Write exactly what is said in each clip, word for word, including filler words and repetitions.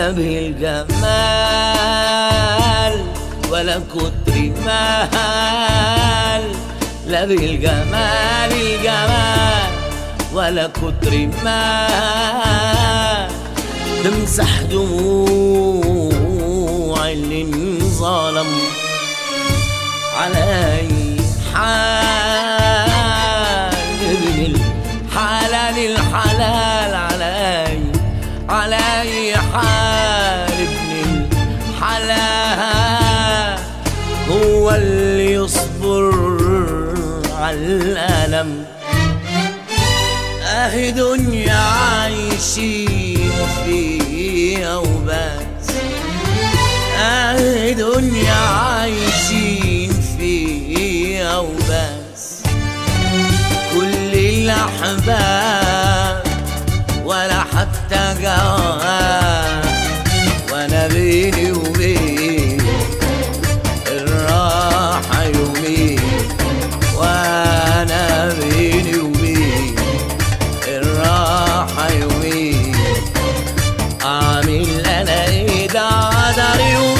لا بالجمال ولا كتر مال، لا بالجمال الجمال ولا كتر مال تمسح دموع اللي انظلم على أي حال. ابن الحلال الحلال على أي على أي حال. ابن الحلال هو اللي يصبر على الألم. أهي دنيا عايشين فيها وبس، أهي دنيا عايشين فيها وبس. كل الأحباب ولا حتى جواب، وأنا بيني وبين الراحة يومين، وأنا بيني وبين الراحة يومين. أعمل أنا إيه ده قدري وبس.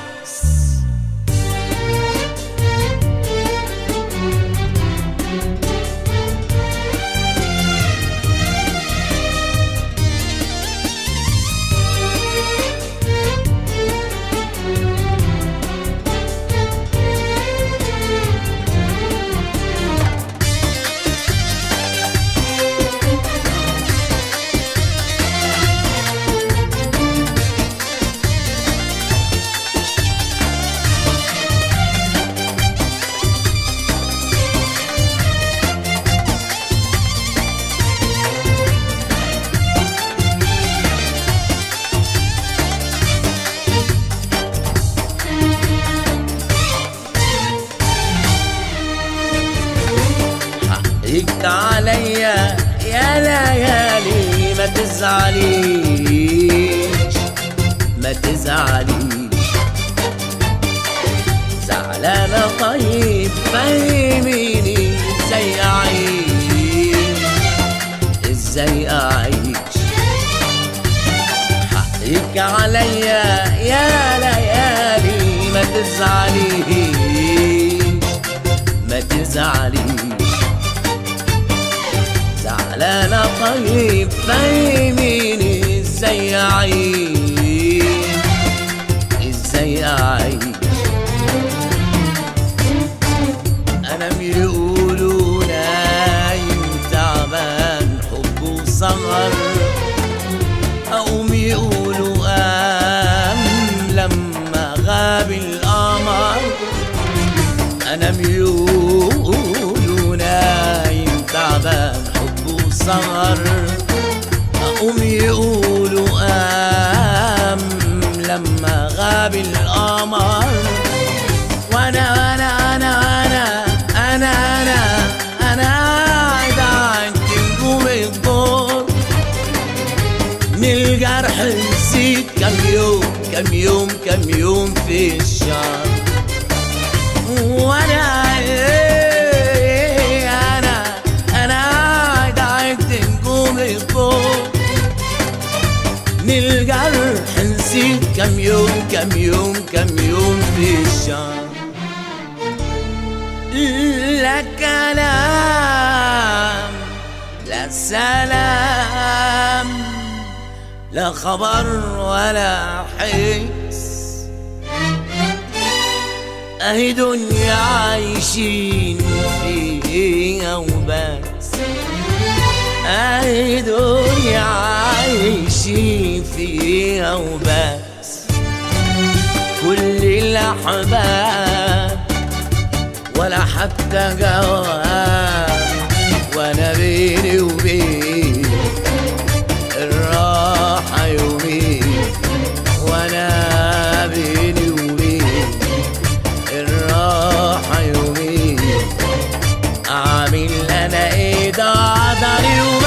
حقك عليا يا ليالي، ما تزعليش ما تزعليش. زعلانة طيب فهميني ازاي اعيش، ازاي اعيش. حقك عليا يا ليالي، ما تزعليش ما تزعليش. زعلانة طيب فهميني ازاي اعيش، ازاي اعيش. انا بيقولوا نايم تعبان حبه سهر، اقوم يقولوا قام لما غاب القمر. انا بيقولوا نايم تعبان سهر، أقوم يقولوا قام لما غاب القمر. وأنا أنا أنا أنا أنا أنا أنا قاعد عند نجوم الدور. من الجرح نسيت كم يوم كم يوم كم يوم في الشهر. وأنا من الجرح نسيت كم يوم كم يوم كم يوم في الشهر. لا كلام لا سلام، لا خبر ولا حس. اهي دنيا عايشين فيها وبس، اهي دنيا عايشين فيها وبس. كل الأحباب ولا حتى جواب، وانا بيني وبين الراحة يومين، وانا بيني وبين الراحة يومين. اعمل انا ايه ده قدري وبس.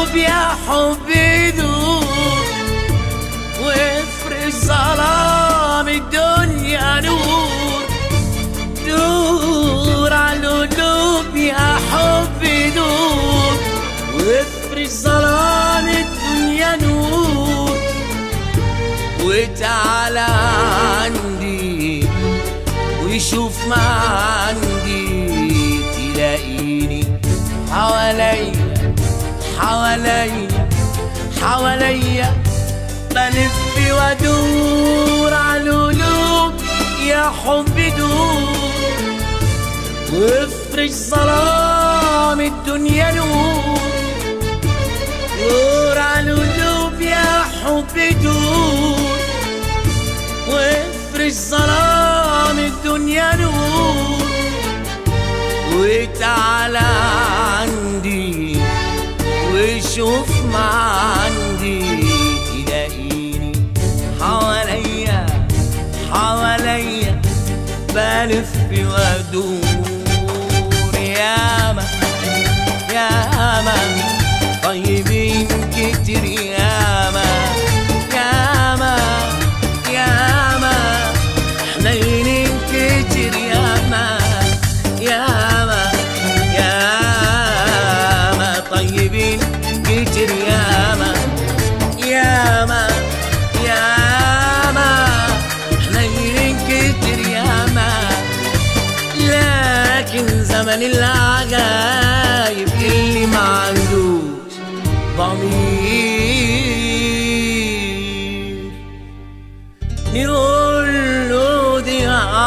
دوب يا حبي دوب وافرش ظلام الدنيا نور. دور على القلوب يا حبي دور وافرش ظلام الدنيا نور. وتعالى عندي وشوف ما عندي، تلاقيني حواليا حواليا حواليا بلف وادور على القلوب يا حبي دور وافرش ظلام الدنيا نور. دور على القلوب يا حبي دور وافرش ظلام الدنيا نور. وتعالى عندي وشوف ما عندي، تلاقيني حواليا حواليا بلف وادور. ياما ياما طيبين كتير، ياما ياما ياما حنينين كتير، ياما ياما ياما طيبين كتير، ياما ياما ياما حنينين كتير، ياما. لكن زمن العجايب اللي ما عندوش ضمير، نقول له دي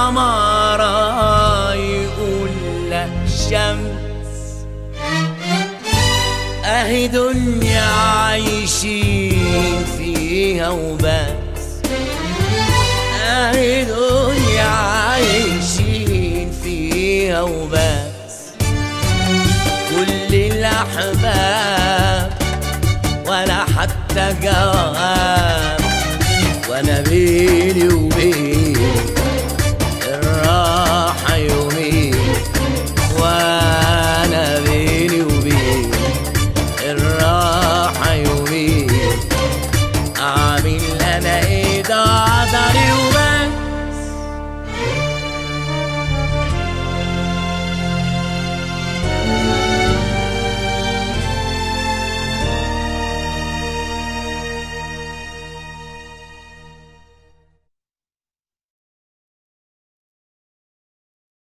عمارة يقول لك شمس. اهي دنيا عايشين فيها وبس، اهي دنيا عايشين فيها وبس. كل الاحباب ولا حتى جواب، وانا بيني وبين